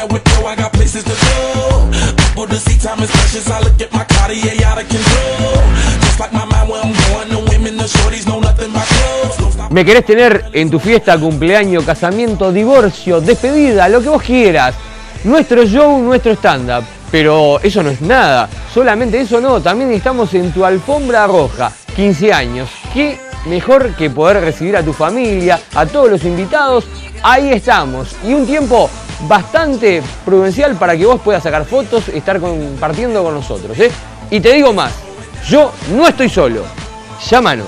that with you, I got places to go. People to see, time is precious. I look at my Cartier out of control. Just like my mind where I'm going, the women, the shorties know nothing but clothes. ¿Me querés tener en tu fiesta, cumpleaños, casamiento, divorcio, despedida, lo que vos quieras? Nuestro show, nuestro stand-up. Pero eso no es nada. Solamente eso no, también estamos en tu alfombra roja. 15 años. ¿Qué mejor que poder recibir a tu familia, a todos los invitados? Ahí estamos. Y un tiempo bastante prudencial para que vos puedas sacar fotos, estar compartiendo con nosotros, ¿eh? Y te digo más, yo no estoy solo. Llámanos.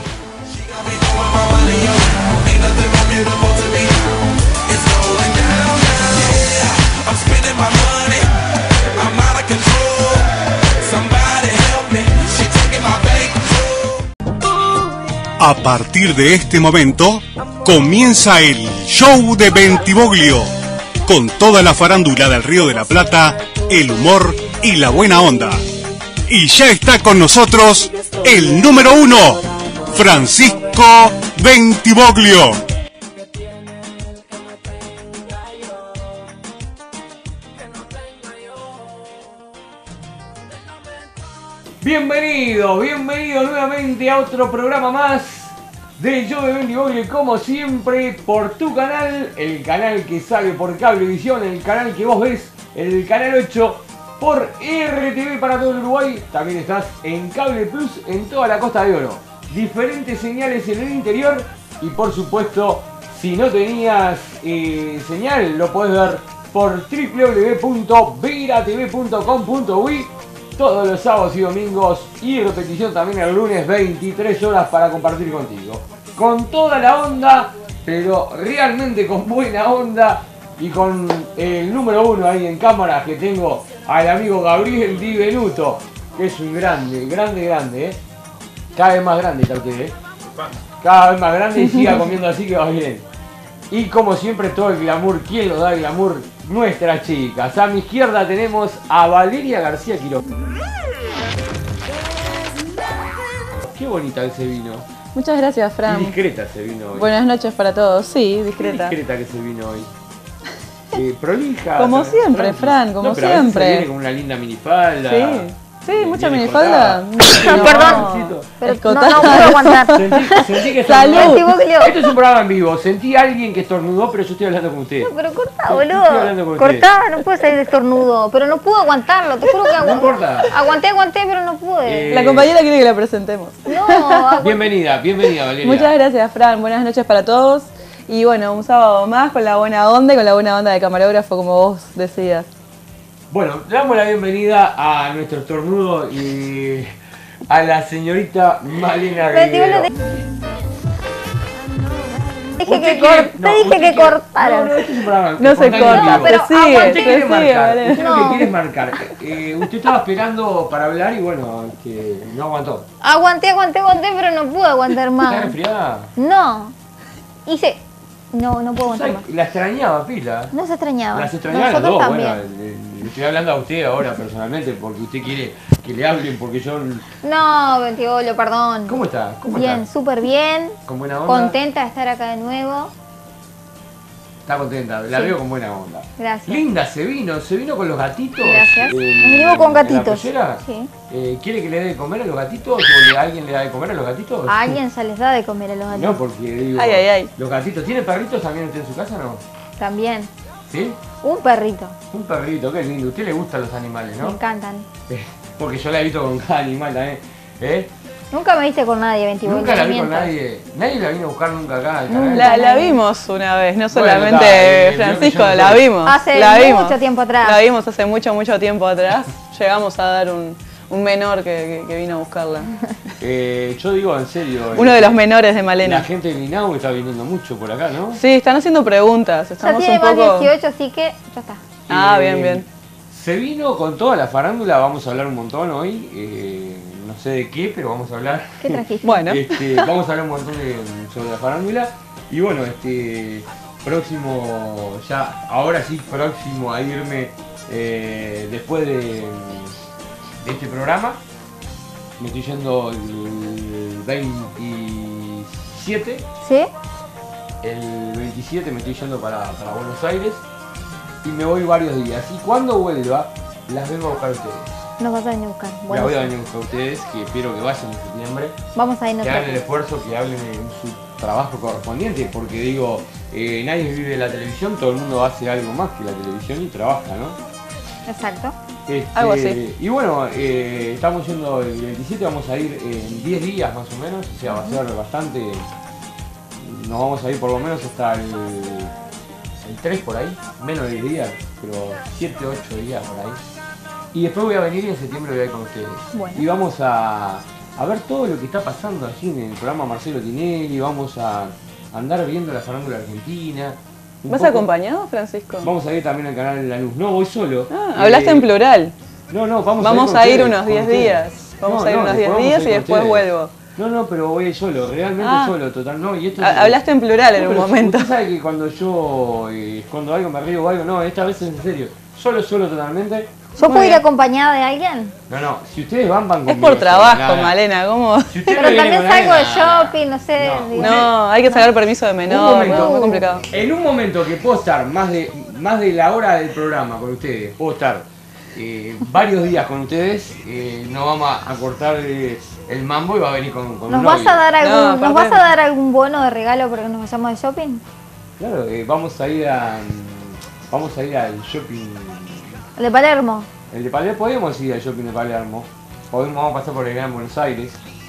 A partir de este momento, comienza el show de Bentivoglio, con toda la farándula del Río de la Plata, el humor y la buena onda. Y ya está con nosotros el número 1, Francisco Bentivoglio. Bienvenido nuevamente a otro programa más del show de Bentivoglio, como siempre por tu canal, el canal que sale por Cablevisión, el canal que vos ves, el canal 8 por RTV para todo el Uruguay. También estás en Cable Plus en toda la Costa de Oro. Diferentes señales en el interior y por supuesto, si no tenías señal, lo podés ver por www.viratv.com.uy todos los sábados y domingos y repetición también el lunes, 23 horas para compartir contigo. Con toda la onda, pero realmente con buena onda y con el número 1 ahí en cámara que tengo al amigo Gabriel Di Venuto, que es un grande, ¿eh? Cada vez más grande está usted, ¿eh? Cada vez más grande y siga comiendo así que va bien. Y como siempre todo el glamour, ¿quién lo da el glamour? Nuestras chicas. A mi izquierda tenemos a Valeria García Quiroga. Qué bonita que se vino. Muchas gracias, Fran. Y discreta se vino hoy. Buenas noches para todos. Sí, discreta. Qué discreta que se vino hoy. Prolija. Como siempre, Fran, como no, pero siempre. A veces viene con una linda minifalda. Sí, mucha minifalda. No, perdón. Pero no puedo aguantar. Sentí que Salud. Esto es un programa en vivo. Sentí a alguien que estornudó, pero yo estoy hablando con usted. No, pero cortá, boludo. Cortá, no puede salir de estornudo. Pero no pude aguantarlo, te juro que No importa. Aguanté, pero no pude. La compañera quiere que la presentemos. No, Bienvenida, Valeria. Muchas gracias, Fran. Buenas noches para todos. Y bueno, un sábado más con la buena onda y con la buena onda de camarógrafo, como vos decías. Bueno, le damos la bienvenida a nuestro estornudo y a la señorita Malena Rivero. Te dije que cortaran. No, este es un programa. No se corta, pero sigue, Usted quiere marcar. Vale. Usted lo que quiere es marcar. Usted estaba esperando para hablar y bueno, no aguantó. Aguanté, pero no pude aguantar ¿Está más. resfriada? No. No puedo aguantar más. La extrañaba, pila. No se extrañaba. Las extrañaba las Nosotros dos. también. Bueno, le estoy hablando a usted ahora personalmente porque usted quiere que le hablen porque yo... No, Bentivoglio, perdón. ¿Cómo está? Bien, súper bien. ¿Con buena onda? Contenta de estar acá de nuevo. Está contenta, la veo con buena onda. Gracias. Linda, se vino con los gatitos. Gracias. Nos vinimos con gatitos. ¿En la pollera? Sí. ¿Quiere que le dé de comer a los gatitos o alguien le da de comer a los gatitos? ¿A alguien se les da de comer a los gatitos? No, porque digo, Ay. los gatitos, ¿tiene perritos también usted en su casa no? También. ¿Sí? Un perrito. Un perrito, qué lindo. A usted le gustan los animales, ¿no? Me encantan. Porque yo la he visto con cada animal también. Nunca me viste con nadie, Bentivoglio. Nunca la vi con mientas. nadie. Nadie la vino a buscar nunca acá. al canal. La vimos una vez, no solamente Bueno, Francisco, yo no la sé. vimos. Hace mucho tiempo atrás. La vimos hace mucho tiempo atrás. Llegamos a dar un menor que vino a buscarla. Yo digo en serio. Uno de los menores de Malena. La gente de Minau está viniendo mucho por acá, ¿no? Sí, están haciendo preguntas. Ya Estamos tiene un más poco... de 18, así que ya está. Ah, bien. Se vino con toda la farándula, vamos a hablar un montón hoy. No sé de qué, pero vamos a hablar. ¿Qué trajiste? Bueno. Vamos a hablar un montón sobre la farándula. Y bueno, próximo, ya, ahora sí, próximo a irme después de este programa. Me estoy yendo el 27. ¿Sí? El 27 me estoy yendo para Buenos Aires. y me voy varios días. Y cuando vuelva, las vengo a buscar a ustedes. Nos vas a venir a buscar. La Bueno, voy a venir a buscar a ustedes, que espero que vayan en septiembre. vamos a ir Que nosotros. hagan el esfuerzo, que hablen en su trabajo correspondiente, porque digo, nadie vive de la televisión, todo el mundo hace algo más que la televisión y trabaja, ¿no? Exacto. Algo así. Y bueno, estamos yendo el 27, vamos a ir en 10 días más o menos, o sea, va a ser bastante, nos vamos a ir por lo menos hasta el 3 por ahí, menos de 10 días, pero 7, 8 días por ahí. Y después voy a venir y en septiembre voy a ir con ustedes. Bueno. Y vamos a ver todo lo que está pasando allí en el programa Marcelo Tinelli, vamos a andar viendo la farándula argentina. un ¿Vas poco. acompañado, Francisco? Vamos a ir también al canal de La Luz. No, voy solo. Hablaste en plural. No, vamos Vamos a a ir con unos ustedes, 10 con días. ustedes. Vamos a ir unos 10 después días vamos a y ir con después ustedes. vuelvo. No, pero voy a ir solo, realmente solo, total. No, y esto Hablaste en plural en No, un pero momento. Usted sabe que cuando yo, cuando algo me río o algo, no, esta vez es en serio. Solo totalmente. ¿Yo puedo ir bien. acompañada de alguien? No, si ustedes van Es conmigo. por trabajo, nada. Malena, ¿cómo? Si usted no Pero viene también con salgo de nadie, nada. shopping, no sé. No, digo. No, hay que sacar permiso de Un menor, momento. muy complicado. En un momento que puedo estar más de la hora del programa con ustedes, puedo estar varios días con ustedes, nos vamos a cortar el mambo y va a venir con un ¿Nos vas novio. a dar algún, No, ¿nos aparte- vas a dar algún bono de regalo porque nos vayamos de shopping? Claro, vamos a ir al shopping. El de Palermo. El de Palermo, podemos ir al shopping de Palermo. Vamos a pasar por el Gran Buenos Aires.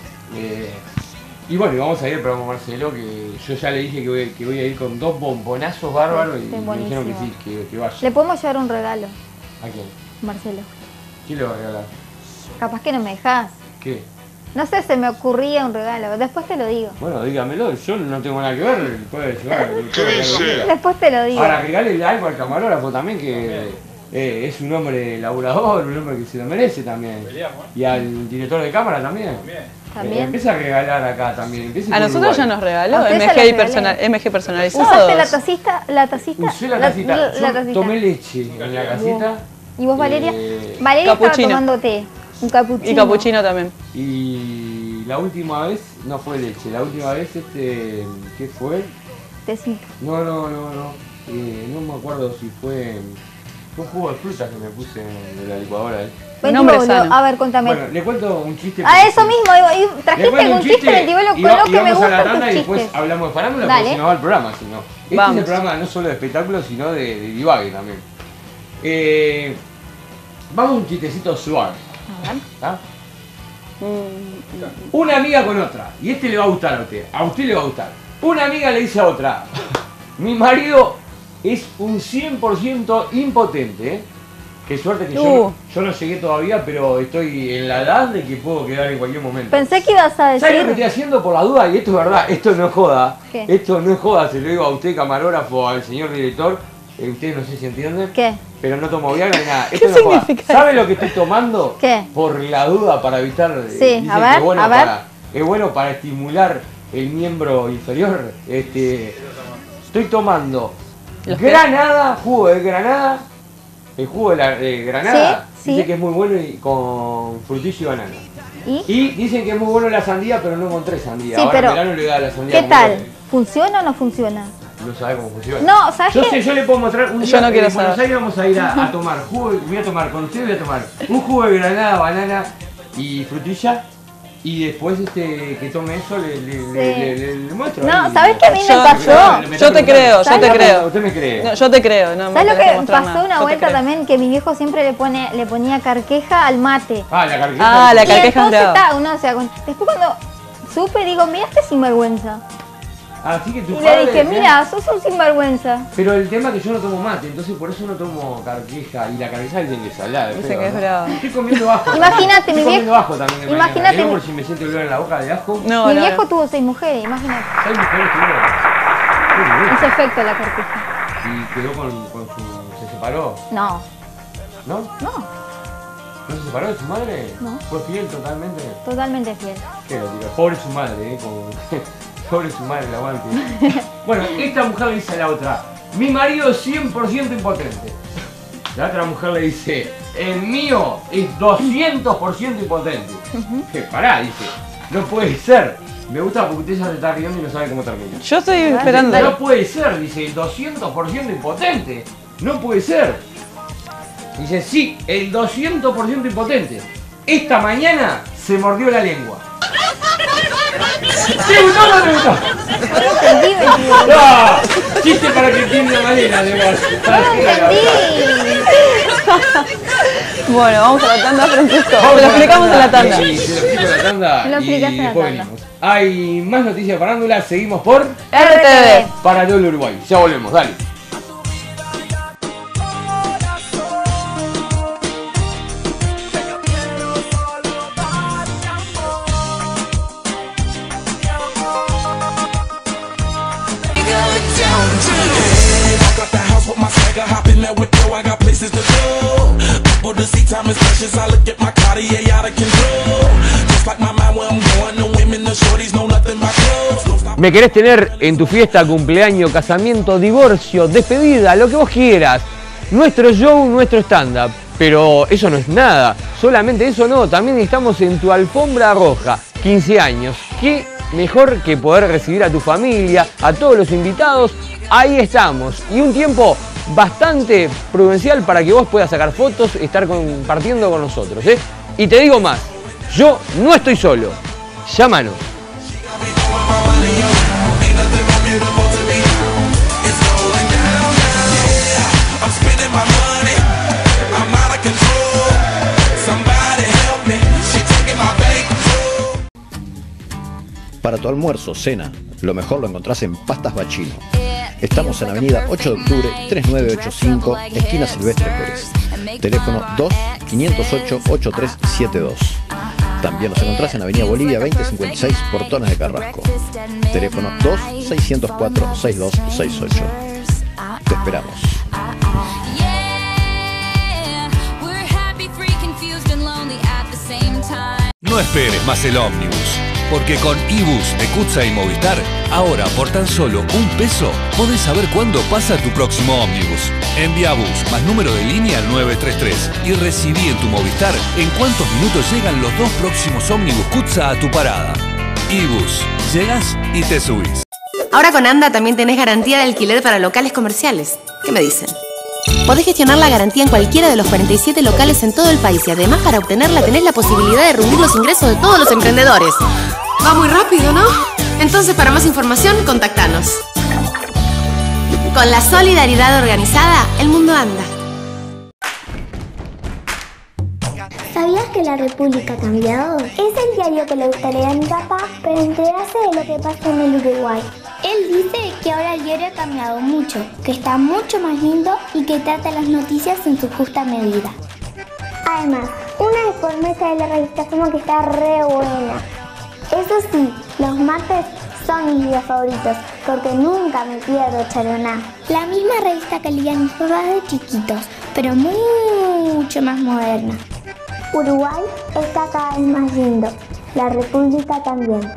Y bueno, y vamos a ir al programa Marcelo, que yo ya le dije que voy a ir con 2 bombonazos bárbaros y Sí, me dijeron que sí, buenísimo. que vaya. Le podemos llevar un regalo, ¿A quién? Marcelo. ¿Quién le va a regalar? Capaz que no me dejas. ¿Qué? No sé, se me ocurría un regalo. Después te lo digo. Bueno, dígamelo, yo no tengo nada que ver, puede llevar. Después te lo digo. Ahora, regálele algo al camarógrafo también, que es un hombre laburador, un hombre que se lo merece también. Y al director de cámara también. También. Empieza a regalar acá también. A nosotros ya nos regaló A usted ya MG, les y regalé. MG personalizados. ¿Usaste la tacita? ¿La tacita? Usé la tacita, La yo tacita. tomé leche en la casita. ¿Y vos, Valeria? Eh, Valeria estaba Capuchino. tomando té. Un capuchino. Y capuchino también. Y la última vez, no fue leche, la última vez, ¿qué fue? Tecito. No, no me acuerdo si fue un jugo de frutas que me puse en la licuadora. Vení, hombre boludo. sano. A ver, contame. Bueno, le cuento un chiste. A eso mismo, digo, Le trajiste cuento un chiste en el tibolo y con los y que me vamos a la gustan tanda tus y después chistes. hablamos de farándula Dale. porque si no va el programa, si no. Este Vamos. es el programa no solo de espectáculos, sino de divague también. Vamos a un chistecito suave. A ver. ¿Tá? Una amiga con otra, y este le va a gustar a usted le va a gustar. Una amiga le dice a otra, mi marido es un 100% impotente, ¿eh? Qué suerte que yo no llegué todavía, pero estoy en la edad de que puedo quedar en cualquier momento. Pensé que ibas a ¿Sabes lo que decir. estoy haciendo por la duda? Y esto es verdad, esto no es joda. ¿Qué? Esto no es joda, se lo digo a usted camarógrafo, al señor director. Usted no sé si entiende. ¿Qué? Pero no tomo Viagra ni nada. ¿Qué Esto no es joda. significa ¿Sabe lo que estoy tomando? ¿Qué? Por la duda, para evitar. Sí, dicen a que ver, es bueno a ver. es bueno para estimular el miembro inferior. Estoy tomando ¿Los qué? granada, jugo de granada. El jugo de granada Sí, dice sí. que es muy bueno y con frutillo y banana. ¿Y? Y dicen que es muy bueno la sandía, pero no encontré sandía. Sí, Ahora pero en verano le da la sandía. ¿Qué como tal? loco. ¿Funciona o no funciona? No sabe cómo funciona. No, ¿sabes Yo qué? sé, yo le puedo mostrar un Yo día no quiero en Buenos saber. Aires vamos a ir a tomar jugo, voy a tomar con ustedes, voy a tomar un jugo de granada, banana y frutilla. Y después que tome eso le muestro. No, ahí. ¿sabes qué a mí me pasó? Yo te creo, yo ¿Sabes te lo que- creo. Usted me cree. No, yo te creo, no me ¿Sabes lo tenés que que mostrar pasó nada. una Yo te vuelta creo. también? Que mi viejo siempre le ponía carqueja al mate. Ah, la carqueja. Ah, la Y carqueja entonces brava. uno se da cuenta. Después cuando supe, digo, mira este sinvergüenza. Así que tu Y padre, le dije, mira, sos un sinvergüenza. Pero el tema es que yo no tomo mate, entonces por eso no tomo carqueja. Y la carqueja dicen que es salada. Dicen feo, que es ¿no? brava. Estoy comiendo ajo. Imagínate, Estoy mi comiendo viejo- ajo también. de imagínate mañana. Digo mi- por si me siento olor en la boca de ajo. No, Mi no, viejo no. tuvo 6 mujeres, imagínate. 6 mujeres tuvieron. Hizo efecto la carqueja. Y quedó con su... ¿Se separó? No, ¿No? no, ¿No se separó de su madre? No. ¿Fue fiel totalmente? totalmente fiel. Qué lo digo. Pobre su madre, Pobre su madre, el aguante. Bueno, esta mujer le dice a la otra, mi marido es 100% impotente. La otra mujer le dice, el mío es 200% impotente. Pará, dice, no puede ser. Me gusta porque usted ya se está riendo y no sabe cómo termina. Yo estoy esperando. No puede ser, dice, el 200% impotente. no puede ser. Dice, sí, el 200% impotente. Esta mañana se mordió la lengua. ¿Te gustó o no te gustó? No, chiste para que entienda Malena de vos. Bueno, vamos a la tanda, Francisco. Te lo explicamos en la tanda. Sí, te lo explico en la tanda. Te lo explicas y en la después tanda. venimos. Hay más noticias de farándula, seguimos por RTV. Para todo el Uruguay. Ya volvemos, dale. ¿Me querés tener en tu fiesta, cumpleaños, casamiento, divorcio, despedida, lo que vos quieras? Nuestro show, nuestro stand-up. Pero eso no es nada. Solamente eso no, también estamos en tu alfombra roja. 15 años. ¿Qué mejor que poder recibir a tu familia, a todos los invitados? Ahí estamos. Y un tiempo bastante prudencial para que vos puedas sacar fotos, estar compartiendo con nosotros, ¿eh? Y te digo más, yo no estoy solo. Llámanos. Para tu almuerzo, cena, lo mejor lo encontrás en Pastas Bachino. Estamos en Avenida 8 de Octubre, 3985, esquina Silvestre Pérez. Teléfono 2-508-8372. También nos encontrás en Avenida Bolivia 2056, Portones de Carrasco. Teléfono 2-604-6268. Te esperamos. No esperes más el ómnibus, porque con iBus de Cutsa y Movistar, ahora por tan solo $1 podés saber cuándo pasa tu próximo ómnibus. Envía bus más número de línea al 933 y recibí en tu Movistar en cuántos minutos llegan los 2 próximos ómnibus Cutsa a tu parada. iBus, llegas y te subís. Ahora con ANDA también tenés garantía de alquiler para locales comerciales. ¿Qué me dicen? Podés gestionar la garantía en cualquiera de los 47 locales en todo el país y además para obtenerla tenés la posibilidad de reunir los ingresos de todos los emprendedores. Va muy rápido, ¿no? Entonces para más información, contactanos. Con la solidaridad organizada, el mundo anda. ¿Sabías que La República ha cambiado? Es el diario que le gusta leer a mi papá para enterarse de lo que pasa en el Uruguay. Él dice que ahora el diario ha cambiado mucho, que está mucho más lindo y que trata las noticias en su justa medida. Además, una de por mesa de la revista Somos que está re buena. Eso sí, los martes son mis días favoritos, porque nunca me pierdo charoná. La misma revista que leían mis papás de chiquitos, pero mucho más moderna. Uruguay está cada vez más lindo, La República también.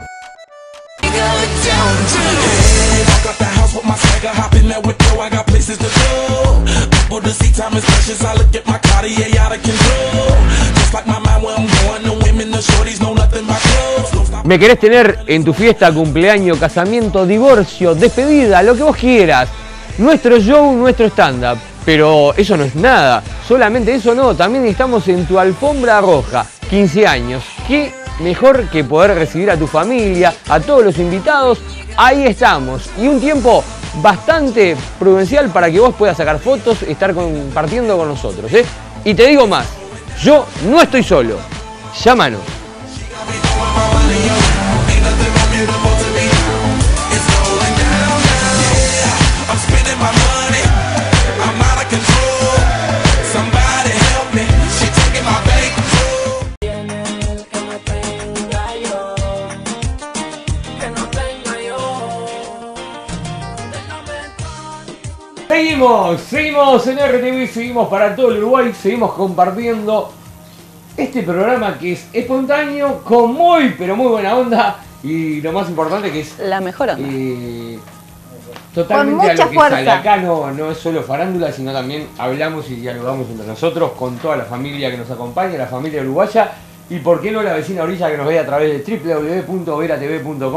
¿Me querés tener en tu fiesta, cumpleaños, casamiento, divorcio, despedida, lo que vos quieras? Nuestro show, nuestro stand-up. Pero eso no es nada. Solamente eso no, también estamos en tu alfombra roja. 15 años. ¿Qué mejor que poder recibir a tu familia, a todos los invitados? Ahí estamos. Y un tiempo bastante prudencial para que vos puedas sacar fotos, estar compartiendo con nosotros, ¿eh? Y te digo más, yo no estoy solo. Llámanos. Seguimos en RTV, seguimos para todo el Uruguay, seguimos compartiendo este programa que es espontáneo, con muy pero muy buena onda y lo más importante que es la mejor onda. Totalmente con mucha a lo que fuerza. sale. Acá no es solo farándula, sino también hablamos y dialogamos entre nosotros con toda la familia que nos acompaña, la familia uruguaya y por qué no la vecina orilla que nos ve a través de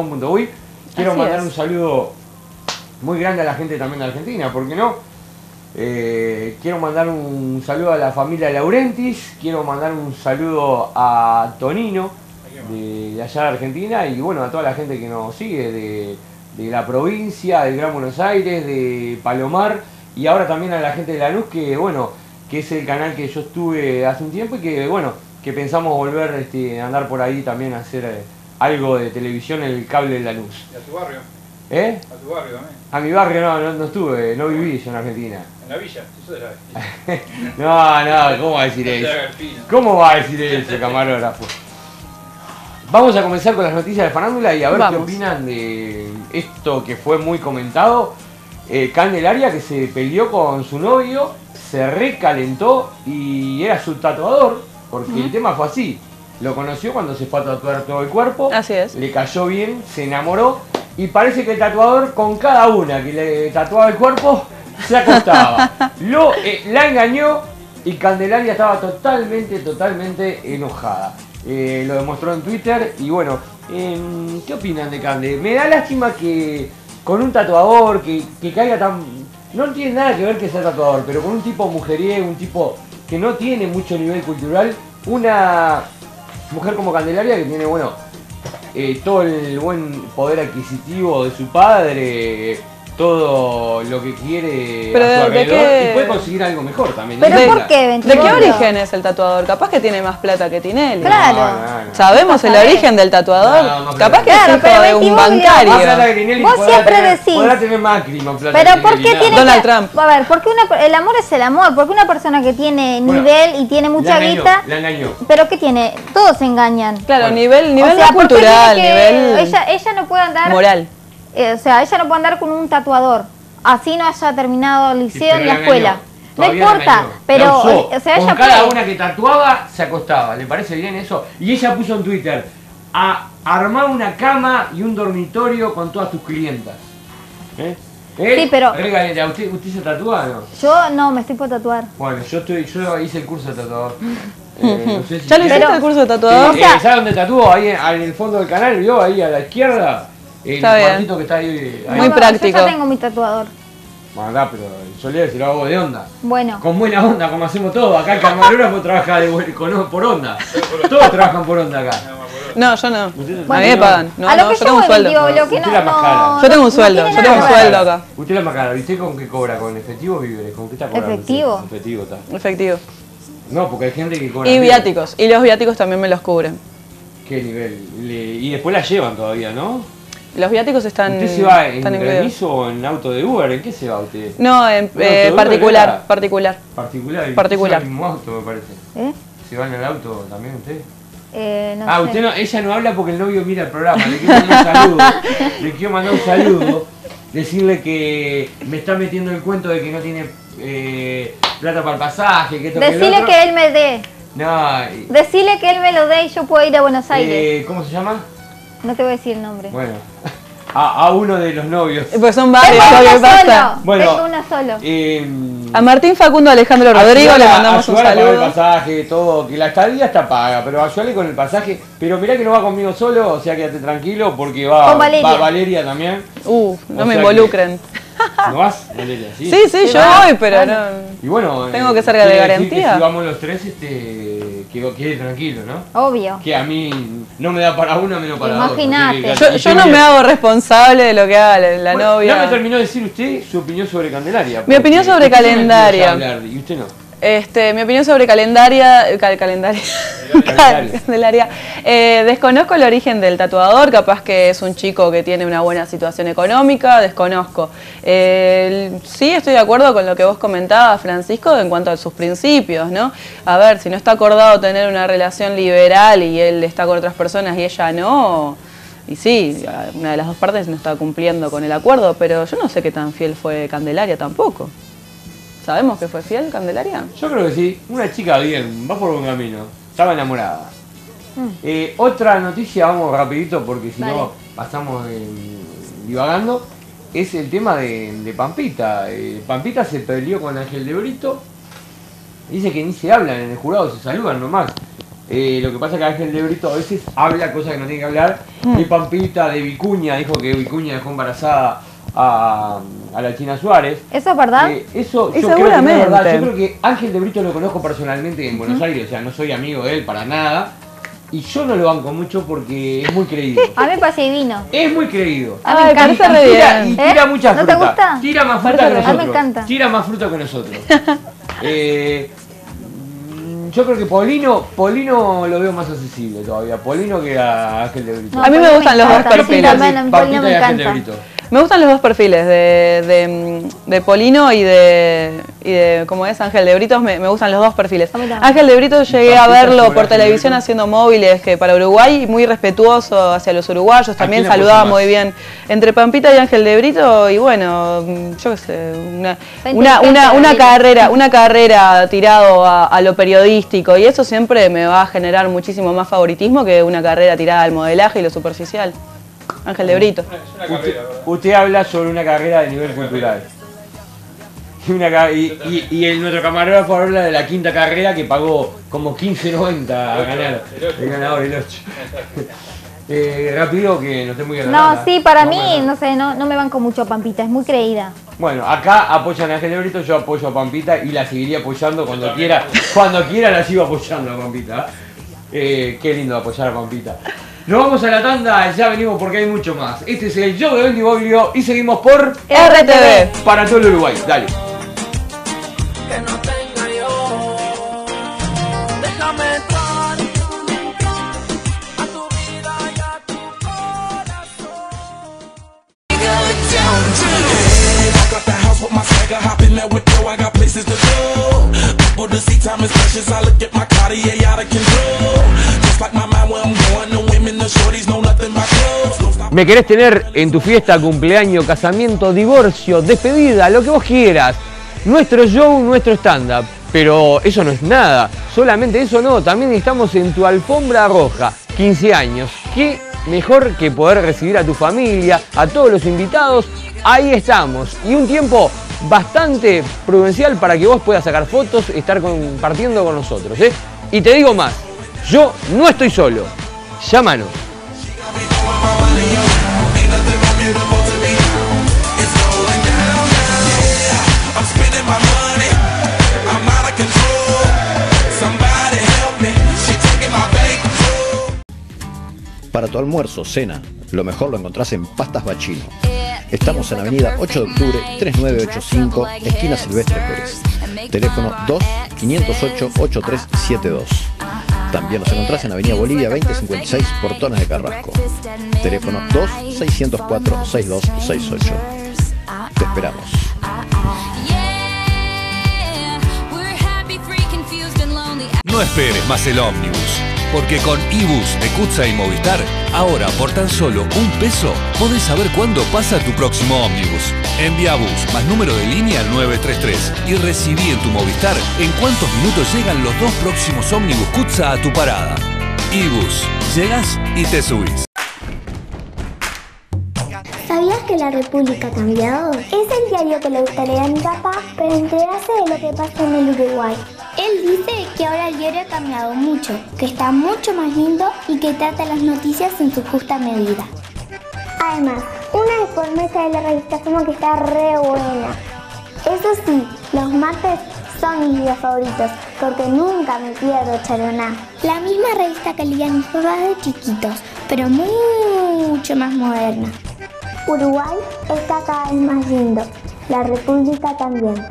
www.veratv.com.uy. Quiero Así mandar es. un saludo muy grande a la gente también de Argentina, ¿por qué no? Quiero mandar un saludo a la familia Laurentis, quiero mandar un saludo a Tonino de allá de Argentina y bueno, a toda la gente que nos sigue de la provincia, del Gran Buenos Aires, de Palomar y ahora también a la gente de Lanús que bueno, que es el canal que yo estuve hace un tiempo y que bueno, que pensamos volver a andar por ahí también a hacer algo de televisión en el cable de Lanús. ¿Y a tu barrio? ¿A tu barrio también? A mi barrio no estuve, no viví yo en Argentina. ¿En la villa? Eso de la No, ¿cómo va a decir eso? ¿Cómo va a decir eso, camarógrafo? Vamos a comenzar con las noticias de farándula y a ver qué opinan de esto que fue muy comentado. Candelaria que se peleó con su novio, se recalentó y era su tatuador, porque el tema fue así. Lo conoció cuando se fue a tatuar todo el cuerpo, así es. Le cayó bien, se enamoró y parece que el tatuador con cada una que le tatuaba el cuerpo se acostaba. La engañó y Candelaria estaba totalmente enojada. Lo demostró en Twitter y bueno, ¿qué opinan de Cande? Me da lástima que con un tatuador que caiga tan... No tiene nada que ver que sea tatuador, pero con un tipo mujeriego, un tipo que no tiene mucho nivel cultural, una mujer como Candelaria que tiene, bueno, todo el buen poder adquisitivo de su padre, todo lo que quiere pero a su alrededor qué... y puede conseguir algo mejor también. ¿Pero por qué? ¿De qué origen es el tatuador? Capaz que tiene más plata que Tinelli. Claro. No. ¿Sabemos el origen del tatuador? No, capaz que claro, es hijo de un bancario. Más plata que Tinelli, Vos siempre decís. Podrá tener Macri más plata Pero que ¿por Tinelli, qué nada. tiene Donald que... Trump. A ver, porque el amor es el amor. Porque una persona que tiene Bueno, nivel y tiene mucha guita... La engañó. ¿Pero qué tiene? Todos se engañan. Claro, Bueno. nivel O sea, no ¿por qué cultural, tiene que- nivel Ella no puede andar... moral. O sea, ella no puede andar con un tatuador. Así no haya terminado el liceo pero ni la la escuela. engañó. No Todavía la importa, engañó. pero La usó. o sea, con ella cada puede. una que tatuaba se acostaba. ¿Le parece bien eso? Y ella puso en Twitter a armar una cama y un dormitorio con todas tus clientas. Sí, pero- Regalera, ¿usted se tatúa o no? Yo no, me estoy por tatuar. Bueno, yo hice el curso de tatuador. No sé si ¿Ya le quiere- hiciste el curso de tatuador? O sea- ¿Sabe dónde tatúo? Ahí en el fondo del canal, ¿vio? Ahí a la izquierda. Está el bien. cuartito que está ahí. Muy No, práctico. Yo ya tengo mi tatuador. Bueno, acá, pero yo le si lo hago de onda. Bueno. Con buena onda, como hacemos todos. Acá el camarógrafo trabaja por onda. Todos trabajan por onda acá. No, yo no. Usted- A mí me pagan. No, a lo no, que yo tengo un voy, sueldo. digo, lo que Usted no, la más cara. Yo tengo un no sueldo, tiene yo tengo un nada. sueldo acá. Usted la más cara. ¿Viste con qué cobra? ¿Con efectivo o víveres? ¿Con qué está cobrando? Efectivo. usted? Efectivo está. Efectivo. No, porque hay gente que cobra. Y víveres. viáticos. Y los viáticos también me los cubren. ¿Qué nivel? Y después la llevan todavía, ¿no? Los viáticos están, ¿Usted se va en están incluidos. remiso o en auto de Uber? ¿En qué se va usted? No, en ¿Un auto de Uber particular, era? particular. Particular. ¿Y Particular. usted se va en el mismo auto, me parece. ¿Eh? ¿Se va en el auto también usted? No sé. Usted no, ella no habla porque el novio mira el programa. Le quiero mandar un saludo. Le quiero mandar un saludo. Decirle que me está metiendo el cuento de que no tiene plata para el pasaje. Que esto, que el Decile otro. que él me dé. No, Decile que él me lo dé y yo puedo ir a Buenos Aires. ¿cómo se llama? No te voy a decir el nombre. Bueno, a uno de los novios. Porque son varios, Tengo ¿qué uno pasa? solo. Bueno, Tengo uno solo. A Martín Facundo Alejandro Rodrigo le mandamos un ayudarle a pagar el saludo. pasaje, todo, que la estadía está paga, pero ayudarle con el pasaje. Pero mirá que no va conmigo solo, o sea, quédate tranquilo porque Con Valeria. va Valeria también. No O me sea involucren. ¿No vas, Valeria? Sí, Sí, yo voy, pero no. Y bueno, Tengo que ser de quiere decir garantía. que si vamos los tres, que quede tranquilo, ¿no? Obvio. Que a mí no me da para una, menos para dos. Imagínate. Así que- Yo no me hago responsable de lo que haga la Bueno, novia. No me terminó de decir usted su opinión sobre Candelaria. Mi opinión porque sobre usted me empieza a Calendaria. hablar, y usted no. Mi opinión sobre Candelaria. Candelaria. Desconozco el origen del tatuador, capaz que es un chico que tiene una buena situación económica, desconozco. Sí, estoy de acuerdo con lo que vos comentabas, Francisco, en cuanto a sus principios, ¿no? A ver, si no está acordado tener una relación liberal y él está con otras personas y ella no, y sí, una de las dos partes no está cumpliendo con el acuerdo, pero yo no sé qué tan fiel fue Candelaria tampoco. ¿Sabemos que fue fiel Candelaria? Yo creo que sí. Una chica bien, va por buen camino. Estaba enamorada. Otra noticia, vamos rapidito porque si no pasamos divagando. Es el tema de Pampita. Pampita se peleó con Ángel de Brito. Dice que ni se hablan en el jurado, se saludan nomás. Lo que pasa es que Ángel de Brito a veces habla cosas que no tiene que hablar. De Pampita, de Vicuña, dijo que Vicuña dejó embarazada a a la China Suárez. ¿Eso es verdad? Eso yo creo que no es verdad. Yo creo que Ángel de Brito lo conozco personalmente en Buenos Aires, o sea, no soy amigo de él para nada. Y yo no lo banco mucho porque es muy creído. A mí me parece divino. Es muy creído. A mí me encanta. Y tira mucha fruta. ¿No te gusta? Tira más fruta que nosotros. A mí me encanta. Tira más fruta que nosotros. Yo creo que Polino lo veo más accesible todavía. Polino que a Ángel de Brito. No, a mí me gustan los dos perfiles. Polino me encanta. Me gustan los dos perfiles de Polino y de ¿cómo es? Ángel de Brito. Me gustan los dos perfiles. Ángel de Brito llegué a verlo por televisión haciendo móviles que para Uruguay, muy respetuoso hacia los uruguayos, también saludaba muy bien. Entre Pampita y Ángel de Brito, y bueno, yo qué sé, una carrera tirado a lo periodístico, y eso siempre me va a generar muchísimo más favoritismo que una carrera tirada al modelaje y lo superficial. Ángel de Brito. Usted habla sobre una carrera de nivel cultural. Y nuestro camarógrafo habla de la quinta carrera que pagó como 15.90 a ganar. El ganador, el 8. Rápido que no esté muy ganando. No, sí, para mí, no sé, no me banco mucho a Pampita, es muy creída. Bueno, acá apoyan a Ángel de Brito, yo apoyo a Pampita y la seguiría apoyando cuando quiera. Cuando quiera la sigo apoyando a Pampita. Qué lindo apoyar a Pampita. Nos vamos a la tanda, ya venimos porque hay mucho más. Este es el show de Bentivoglio y seguimos por RTV para todo el Uruguay. Dale. Que no tenga yo, déjame entrar a tu vida y a tu corazón. I got the house with my swagger, hop in there with yo, I got places to go. People to see, time is precious, I look at my Cartier out of control. Just like my mind where I'm going, the women, the shorties know nothing but clothes. ¿Me querés tener en tu fiesta, cumpleaños, casamiento, divorcio, despedida, lo que vos quieras? Nuestro show, nuestro stand-up. Pero eso no es nada. Solamente eso no. También estamos en tu alfombra roja. 15 años. ¿Qué mejor que poder recibir a tu familia, a todos los invitados? Ahí estamos. Y un tiempo bastante prudencial para que vos puedas sacar fotos, estar compartiendo con nosotros. Y te digo más. Yo no estoy solo. Llámanos. Para tu almuerzo, cena, lo mejor lo encontrás en Pastas Bachino. Estamos en avenida 8 de octubre, 3985, esquina Silvestre Pérez. Teléfono 2-508-8372. También nos encontrás en avenida Bolivia 2056, Portones de Carrasco. Teléfono 2-604-6268. Te esperamos. No esperes más el ómnibus, porque con iBus de Cutsa y Movistar, ahora por tan solo $1 podés saber cuándo pasa tu próximo ómnibus. Envía bus más número de línea al 933 y recibí en tu Movistar en cuántos minutos llegan los 2 próximos ómnibus Cutsa a tu parada. iBus, llegas y te subís. ¿Sabías que La República ha cambiado? Es el diario que le gusta leer a mi papá para enterarse de lo que pasa en el Uruguay. Él dice que ahora el diario ha cambiado mucho, que está mucho más lindo y que trata las noticias en su justa medida. Además, una de por mesa de la revista como que está re buena. Eso sí, los martes son mis días favoritos, porque nunca me pierdo charoná. La misma revista que leían mis papás de chiquitos, pero mucho más moderna. Uruguay está cada vez más lindo, La República también.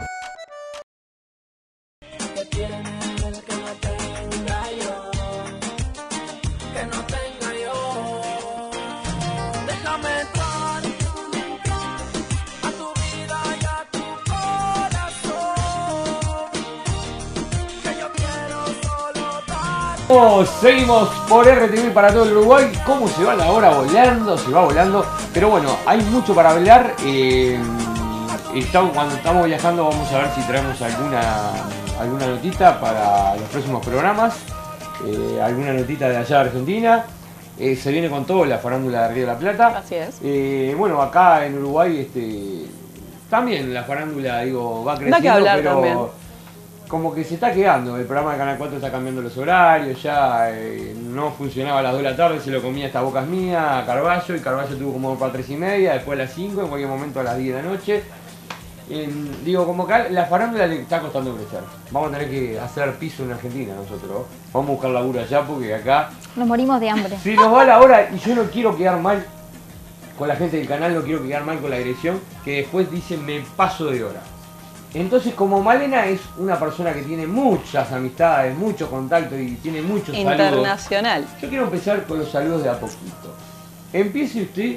Seguimos por RTV para todo el Uruguay. ¿Cómo se va la hora volando? Se va volando. Pero bueno, hay mucho para hablar. Cuando estamos viajando vamos a ver si traemos alguna notita para los próximos programas. Alguna notita de allá de Argentina. Se viene con todo la farándula de Río de la Plata. Así es. Bueno, acá en Uruguay también la farándula va creciendo. Da que hablar pero también. Como que se está quedando, el programa de Canal 4 está cambiando los horarios, ya no funcionaba a las 2 de la tarde, se lo comía esta Bocas Mía a Carballo, y Carballo tuvo como para 3:30, después a las 5, en cualquier momento a las 10 de la noche. Digo, como acá la farándula le está costando crecer. Vamos a tener que hacer piso en Argentina nosotros. Vamos a buscar laburo allá porque acá... Nos morimos de hambre. Si nos va la hora y yo no quiero quedar mal con la gente del canal, no quiero quedar mal con la dirección, que después dicen me paso de hora. Entonces, como Malena es una persona que tiene muchas amistades, mucho contacto y tiene muchos saludos. Internacional. Yo quiero empezar con los saludos de a poquito. Empiece usted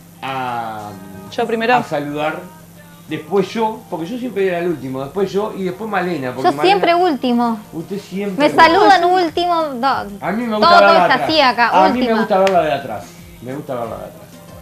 a saludar, después yo, porque yo siempre era el último, después yo y después Malena. Porque Yo Malena, siempre último. Usted siempre. Me saludan último. No, a mí me gusta verla de atrás. Así acá, a última. mí me gusta verla de atrás. Me gusta verla de atrás.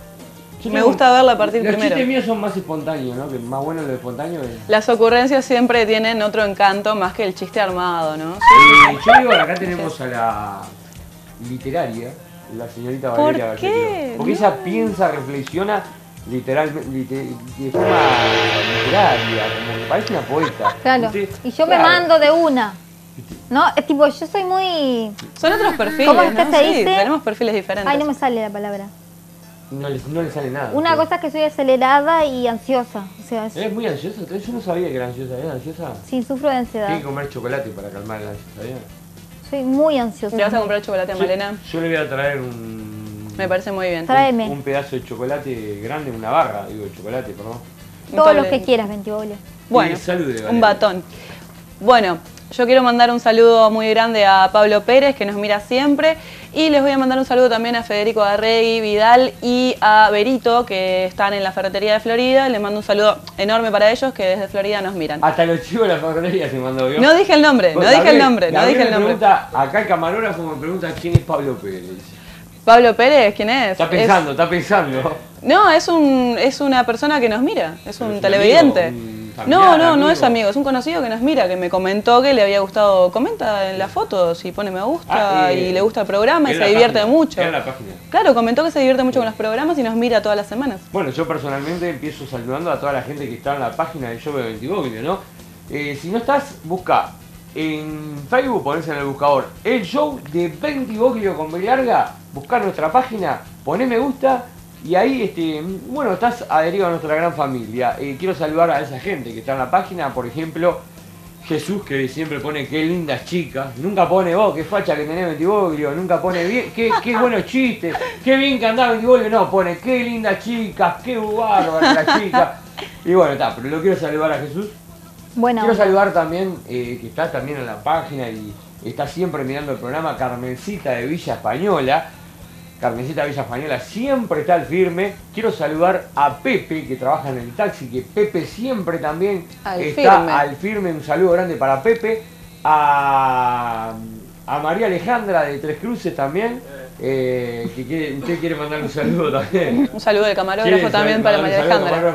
Me gusta verla a partir primero. Los chistes míos son más espontáneos, ¿no? Que más bueno lo espontáneo es... Las ocurrencias siempre tienen otro encanto más que el chiste armado, ¿no? Yo digo, acá tenemos a la literaria, la señorita Valeria García. ¿Por qué? Porque ella piensa, reflexiona literalmente, de forma literaria, como que parece una poeta. Claro, Usted, y yo me mando de una. No, es tipo, yo soy muy... Son otros perfiles, ¿Cómo es que ¿no? se Sí, dice? tenemos perfiles diferentes. Ay, no me sale la palabra. No le sale nada. Una cosa es que soy acelerada y ansiosa. O sea, ¿Eres muy ansiosa? Yo no sabía que era ansiosa. ¿Eres ansiosa? Sí, sufro de ansiedad. Tiene que comer chocolate para calmar la ansiedad. Soy muy ansiosa. ¿Le vas a comprar chocolate a Malena? Yo le voy a traer un... Me parece muy bien. Tráeme. Un pedazo de chocolate grande, una barra, digo, de chocolate, perdón. Todo lo que quieras, Ventiboglio. Bueno, salude, un batón. Bueno, yo quiero mandar un saludo muy grande a Pablo Pérez, que nos mira siempre. Y les voy a mandar un saludo también a Federico Arregui, Vidal y a Berito, que están en la ferretería de Florida. Les mando un saludo enorme para ellos, que desde Florida nos miran. Hasta los chicos de la ferretería se mandó, ¿vio? No dije el nombre, no dije el nombre, no dije el nombre. Acá el camarógrafo me pregunta quién es Pablo Pérez. ¿Pablo Pérez? ¿Quién es? Está pensando, está pensando. No, es una persona que nos mira, es un televidente. No es amigo, es un conocido que nos mira, que me comentó que le había gustado, comenta en las fotos y pone me gusta y le gusta el programa y se divierte mucho. En la página. Claro, comentó que se divierte mucho con los programas y nos mira todas las semanas. Bueno, yo personalmente empiezo saludando a toda la gente que está en la página del show de Ventiboglio, ¿no? Si no estás, busca en Facebook, ponés en el buscador el show de Ventiboglio con B larga, buscar nuestra página, poné me gusta. Y ahí, bueno, estás adherido a nuestra gran familia. Quiero saludar a esa gente que está en la página, por ejemplo, Jesús, que siempre pone qué lindas chicas. Nunca pone vos, qué facha que tenés Ventiboglio. Nunca pone bien, qué buenos chistes, qué bien que andás Ventiboglio. No, pone qué lindas chicas, qué bárbara la chica. Y bueno, está, pero lo quiero saludar a Jesús. Bueno. Quiero saludar también, que está también en la página y está siempre mirando el programa, Carmencita de Villa Española. Carmencita Villa Española siempre está al firme. Quiero saludar a Pepe, que trabaja en el taxi, que Pepe siempre también está al firme. Un saludo grande para Pepe. A María Alejandra de Tres Cruces también, usted quiere mandar un saludo también. Un saludo del camarógrafo también para María Alejandra.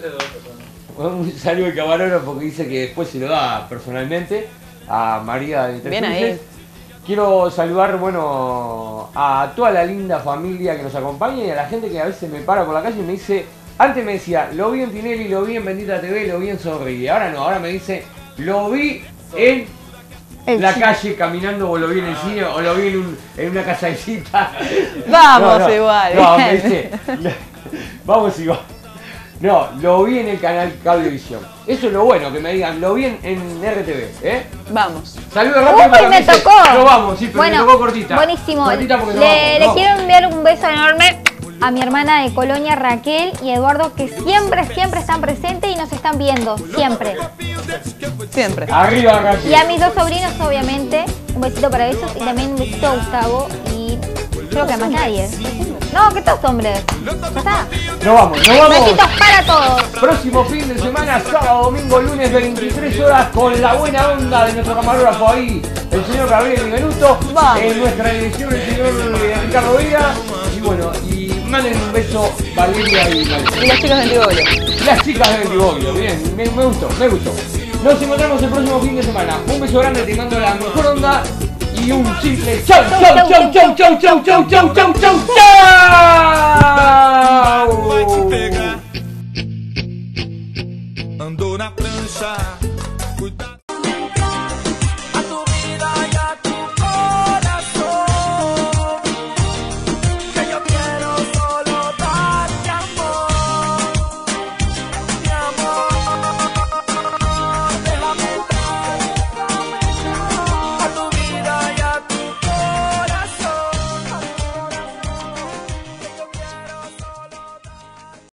Un saludo del camarógrafo porque dice que después se lo da personalmente a María de Tres Bien Cruces. ahí. Quiero saludar, bueno, a toda la linda familia que nos acompaña y a la gente que a veces me para por la calle y me dice, antes me decía, lo vi en Tinelli, lo vi en Bendita TV, lo vi en Sonríe. Ahora no, ahora me dice, lo vi en la calle caminando, o lo vi en el cine, o lo vi en una casalcita. Vamos igual. No, me dice, vamos igual. No, lo vi en el canal Cablevisión. Eso es lo bueno, que me digan, lo vi en RTV, ¿eh? Vamos. Saludos rápido para me tocó. No vamos, sí, pero bueno, me tocó cortita. Buenísimo. Cortita porque Le quiero enviar un beso enorme a mi hermana de Colonia, Raquel, y Eduardo, que siempre están presentes y nos están viendo. Siempre. Siempre. Arriba, Raquel. Y a mis dos sobrinos, obviamente. Un besito para ellos y también un besito a Gustavo. Y creo que a más nadie. No, que todos hombres. ¿Ya está? Nos vamos. Besitos para todos. Próximo fin de semana, sábado, domingo, lunes, 23 horas, con la buena onda de nuestro camarógrafo ahí, el señor Gabriel Minuto. En nuestra edición, el señor Ricardo Villa. Y bueno, y manden un beso Valeria y Valeria. Y las chicas de Ventiboglio. Las chicas de Ventiboglio, bien, me gustó. Nos encontramos el próximo fin de semana. Un beso grande, te mando la mejor onda. Y un simple chau, chau, chau, chau, chau, chau, chau, chau, chau, chau, chau. Andou na prancha, cuidado.